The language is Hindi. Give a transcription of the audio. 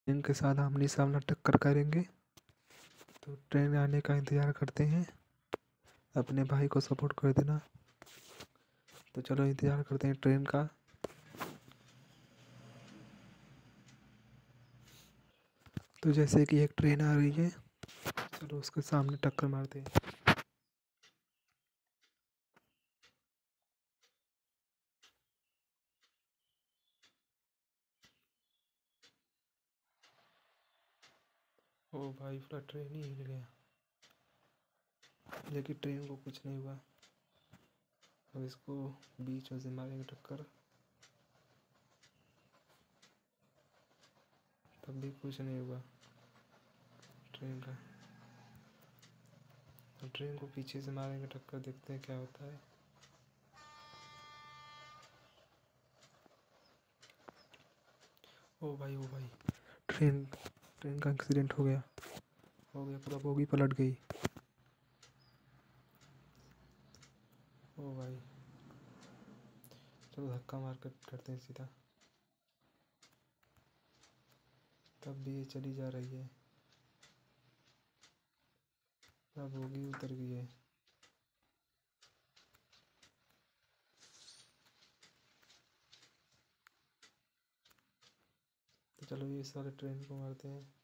ट्रेन के साथ आमने सामने टक्कर करेंगे। तो ट्रेन आने का इंतज़ार करते हैं। अपने भाई को सपोर्ट कर देना। तो चलो इंतज़ार करते हैं ट्रेन का। तो जैसे कि एक ट्रेन आ रही है, चलो उसके सामने टक्कर मारते हैं। ओ भाई, पूरा ट्रेन ही हिल गया, लेकिन ट्रेन को कुछ नहीं हुआ। अब इसको बीच में से मारेंगे टक्कर, तब भी कुछ नहीं हुआ ट्रेन का। तो ट्रेन को पीछे से मारेंगे टक्कर, देखते हैं क्या होता है। ओ भाई, ओ भाई, ट्रेन ट्रेन का एक्सीडेंट हो गया, पूरा बोगी पलट गई। ओ भाई, चलो धक्का मार कर करते हैं सीधा। तब भी ये चली जा रही है, अब बोगी उतर गई है। तो चलो ये इस वाले ट्रेन को मारते हैं।